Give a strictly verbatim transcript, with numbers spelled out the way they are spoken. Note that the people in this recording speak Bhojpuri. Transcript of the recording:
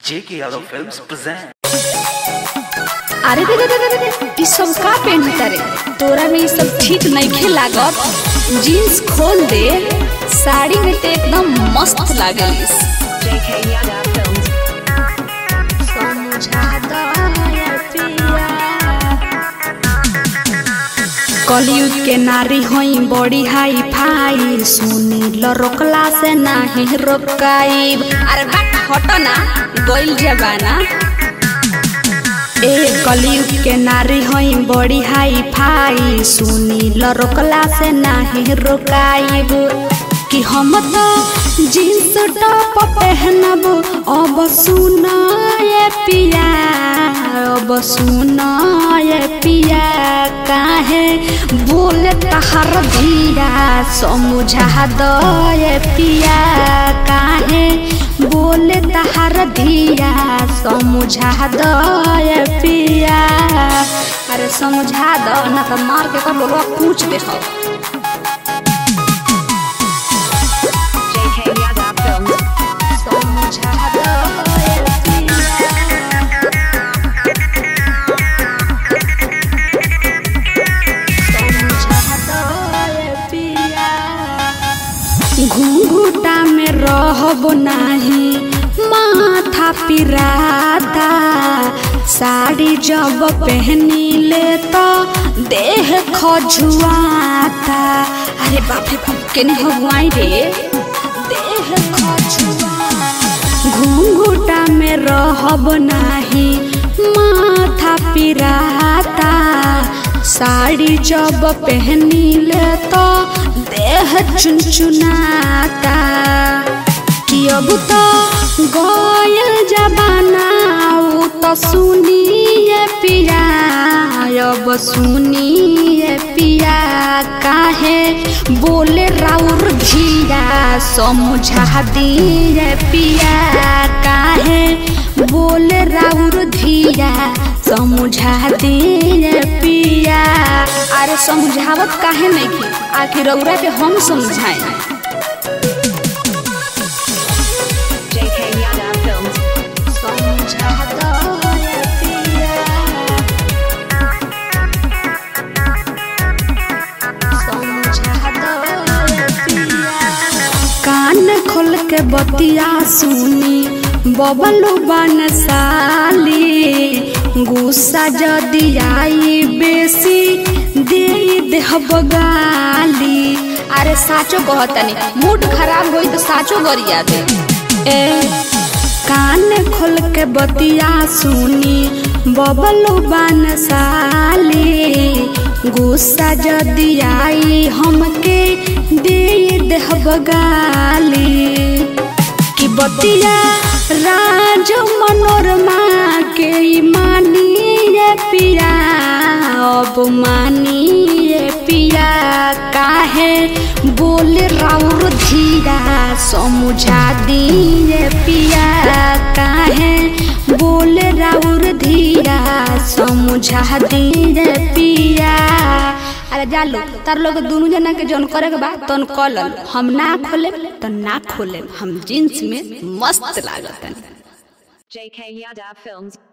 जेके यादव फिल्म्स प्रेजेंट। अरे रे रे रे रे इ सब का पहनता रे, तोरा में ये सब ठीक नहीं लागत। जीन्स खोल दे, साड़ी में ते एकदम मस्त लागलिस। जेके यादव फिल्म्स समझा दो यार पिया, कलयुग के नारी होई बड़ी हाई फाई, सुनी लो रोकला से नहीं रोकाई। अरे बात हटो ना, गोइल जबाना। ए कलयुग के नारी होई बड़ी हाई फाई, सुनी लो रोकला से नहीं रोकाइब। कि हम तो जीन्स टॉप पहनब, अब सुना ये पिया, अब सुना ये पिया, काहे बोले तहर दिया, समझा दो ये पिया, काहे बोले तहर दिया, समझा दो ये पिया। अरे समझा दो ना तो मार के कर लोग पूछ दे हो। घूंघूटा में रहब नाही, माथा पिराता, साड़ी जब पहनी ले तो देह खजुआता। अरे बाप रे बाप केने हवाई रे, देह खजुआता। घूंघूटा में रहब नाही, माथा पिराता, साड़ी जब पहनी ले तो देह चुनचुनाता। कि अब तो गोयल जबाना, वो तो सुनिए पिया, अब सुनिए पिया, काहे बोले राउर धिया, समझा दिए पिया, काहे बोले राउर धिया, समझा दिए पिया। अरे समझावत काहे नहीं की, आखिर रउरा के हम समझाएं। कान खोल के बतिया सुनी बबलू बन साली, गुस्सा जदि आई बेसी दे देहब गाली। अरे साचो कहतनी, मूड खराब होई तो साचो गरिया दे। ए कान खोल के बतिया सुनी बबलू बन साली, गुस्सा जदि आई हमके दे देहब गाली। कि बतिया राज मनोरमा के मानिए पिया, अब मानिए पिया, काहे बोले राउर धीरा, समझा दिए पिया, काहे बोले राउर धीरा, समझा दिए पिया। अरे जा लो तार लोग दोनों जना के जौन करे के बा तन कल, हम ना खोले तो ना खोले, हम जींस में मस्त लागत। जेके यादव फिल्म्स।